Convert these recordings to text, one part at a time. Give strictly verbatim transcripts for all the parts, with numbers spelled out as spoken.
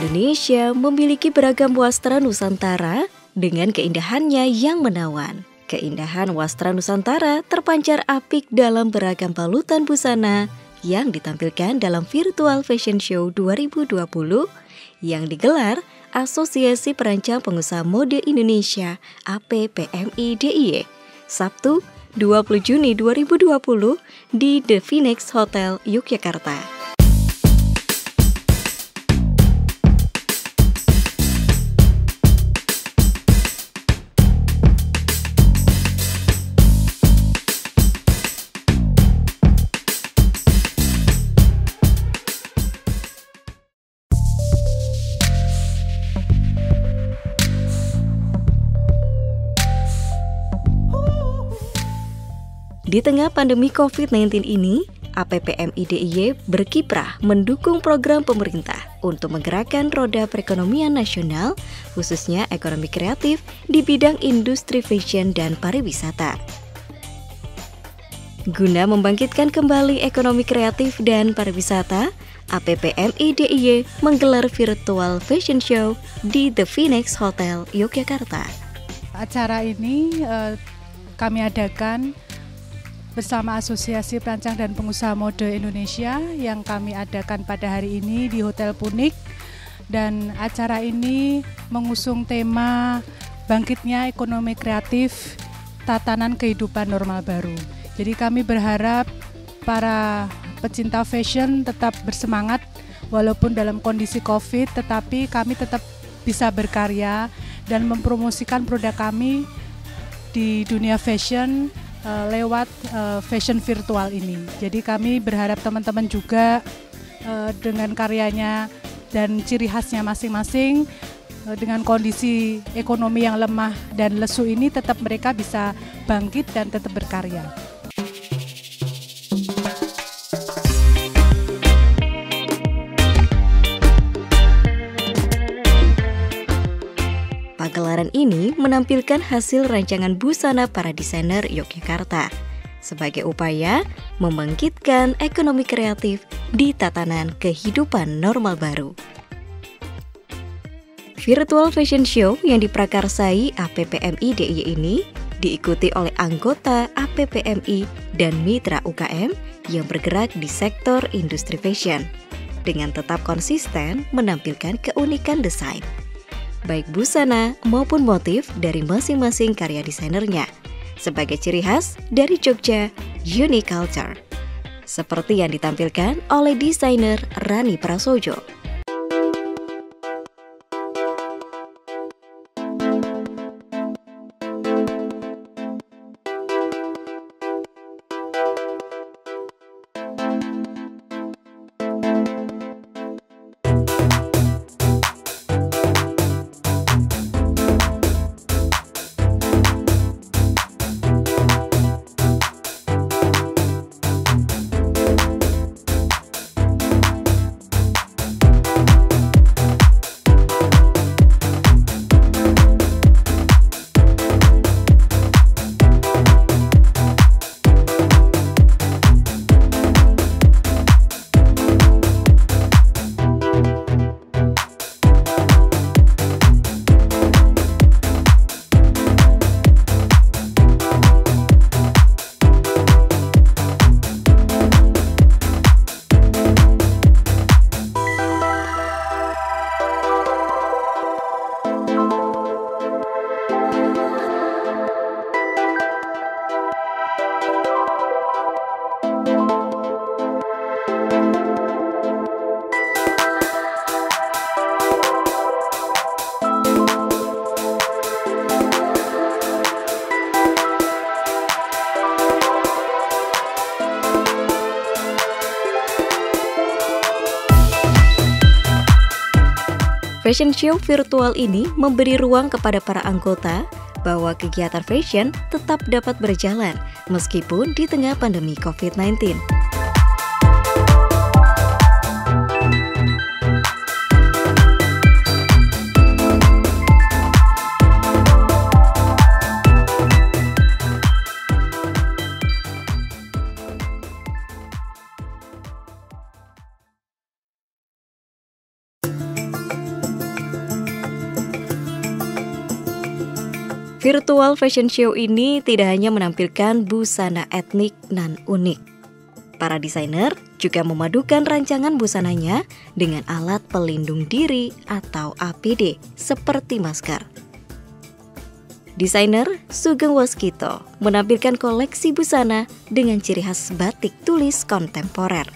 Indonesia memiliki beragam wastra Nusantara dengan keindahannya yang menawan. Keindahan wastra Nusantara terpancar apik dalam beragam balutan busana yang ditampilkan dalam Virtual Fashion Show dua ribu dua puluh yang digelar Asosiasi Perancang Pengusaha Mode Indonesia A P P M I D I Y Sabtu dua puluh Juni dua ribu dua puluh di The Phoenix Hotel, Yogyakarta. Di tengah pandemi covid sembilan belas ini, A P P M I D I Y berkiprah mendukung program pemerintah untuk menggerakkan roda perekonomian nasional, khususnya ekonomi kreatif di bidang industri fashion dan pariwisata. Guna membangkitkan kembali ekonomi kreatif dan pariwisata, A P P M I D I Y menggelar Virtual Fashion Show di The Phoenix Hotel, Yogyakarta. Acara ini eh, kami adakan bersama Asosiasi Perancang dan Pengusaha Mode Indonesia yang kami adakan pada hari ini di Hotel Punik, dan acara ini mengusung tema bangkitnya ekonomi kreatif, tatanan kehidupan normal baru. Jadi kami berharap para pecinta fashion tetap bersemangat walaupun dalam kondisi COVID, tetapi kami tetap bisa berkarya dan mempromosikan produk kami di dunia fashion Uh, lewat uh, fashion virtual ini. Jadi kami berharap teman-teman juga uh, dengan karyanya dan ciri khasnya masing-masing, uh, dengan kondisi ekonomi yang lemah dan lesu ini tetap mereka bisa bangkit dan tetap berkarya. Pagelaran ini menampilkan hasil rancangan busana para desainer Yogyakarta sebagai upaya membangkitkan ekonomi kreatif di tatanan kehidupan normal baru. Virtual Fashion Show yang diprakarsai A P P M I D I Y ini diikuti oleh anggota A P P M I dan mitra U K M yang bergerak di sektor industri fashion dengan tetap konsisten menampilkan keunikan desain, baik busana maupun motif dari masing-masing karya desainernya, sebagai ciri khas dari Jogja Unique Culture, seperti yang ditampilkan oleh desainer Rani Prasojo. Fashion show virtual ini memberi ruang kepada para anggota bahwa kegiatan fashion tetap dapat berjalan meskipun di tengah pandemi covid sembilan belas. Virtual Fashion Show ini tidak hanya menampilkan busana etnik nan unik. Para desainer juga memadukan rancangan busananya dengan alat pelindung diri atau A P D seperti masker. Desainer Sugeng Waskito menampilkan koleksi busana dengan ciri khas batik tulis kontemporer.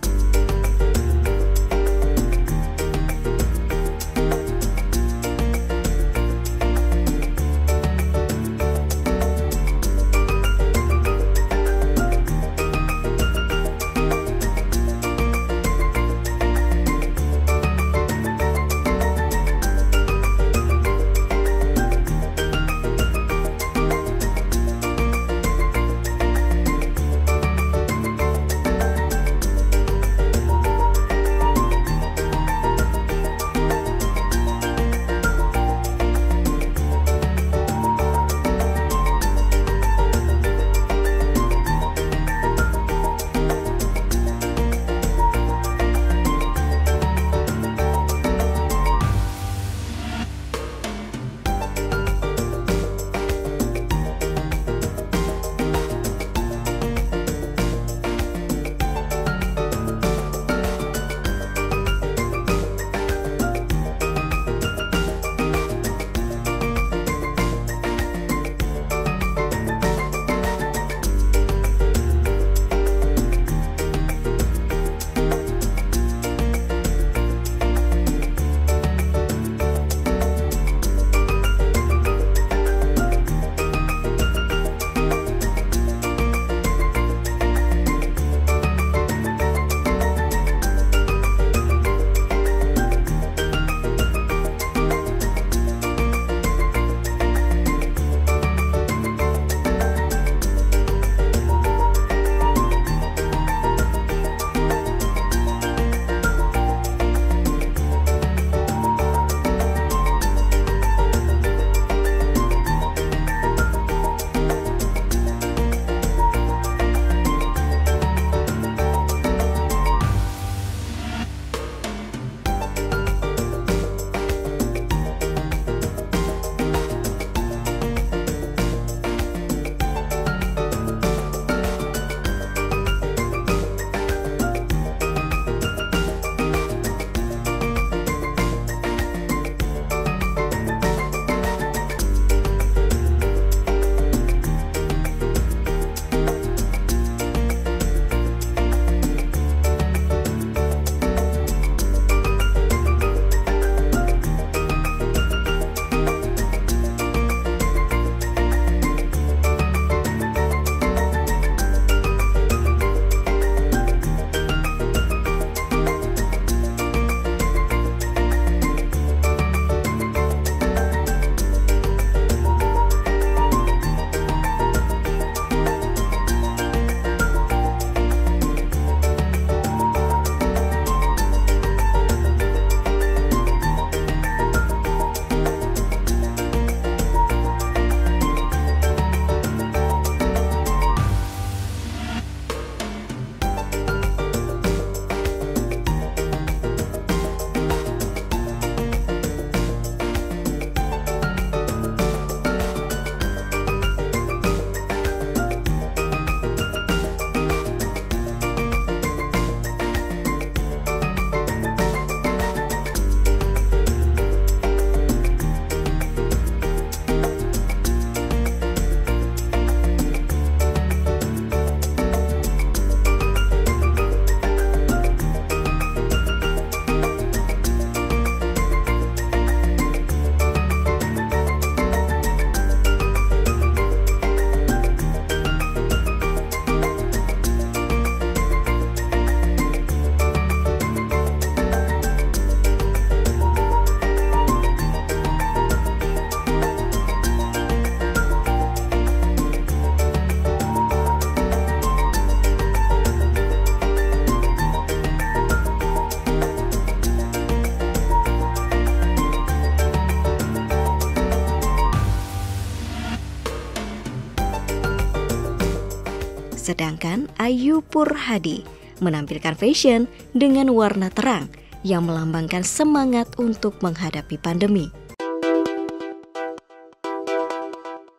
Sedangkan Ayu Purhadi menampilkan fashion dengan warna terang yang melambangkan semangat untuk menghadapi pandemi.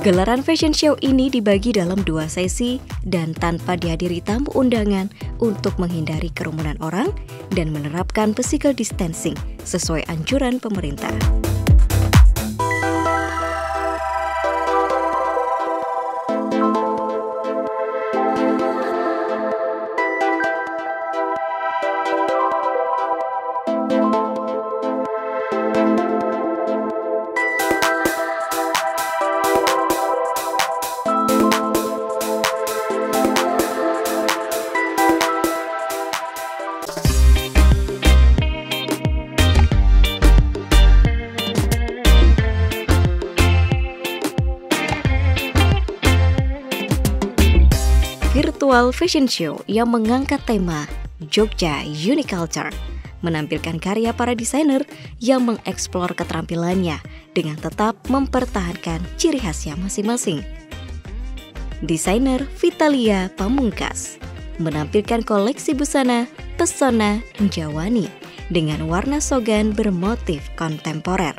Gelaran fashion show ini dibagi dalam dua sesi dan tanpa dihadiri tamu undangan untuk menghindari kerumunan orang dan menerapkan physical distancing sesuai anjuran pemerintah. Virtual Fashion Show yang mengangkat tema Jogja Unique Culture menampilkan karya para desainer yang mengeksplor keterampilannya dengan tetap mempertahankan ciri khasnya masing-masing. Desainer Vitalia Pamungkas menampilkan koleksi busana Pesona Njawani dengan warna sogan bermotif kontemporer.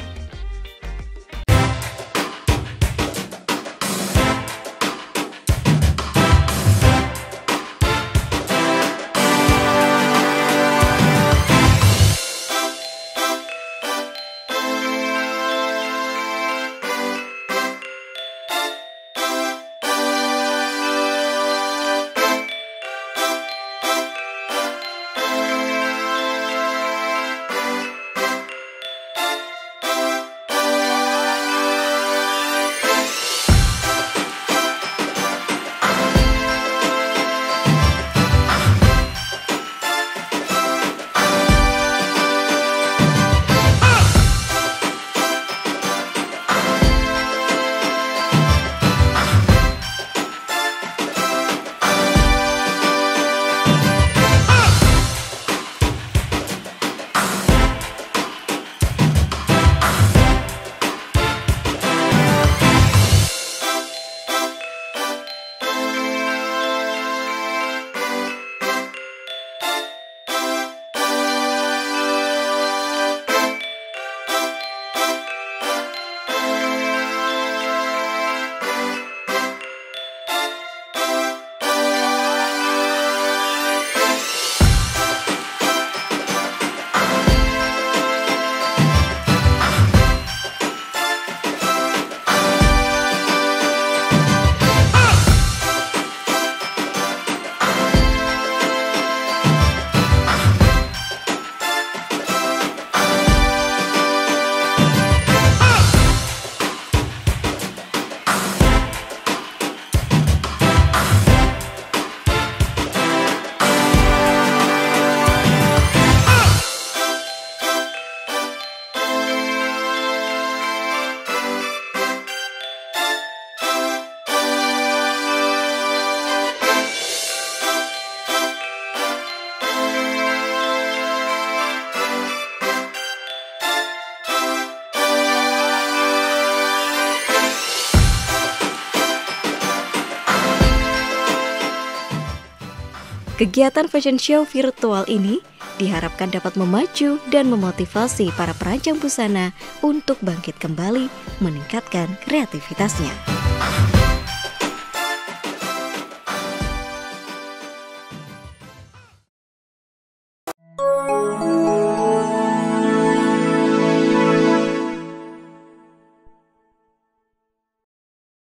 Kegiatan fashion show virtual ini diharapkan dapat memacu dan memotivasi para perancang busana untuk bangkit kembali meningkatkan kreativitasnya.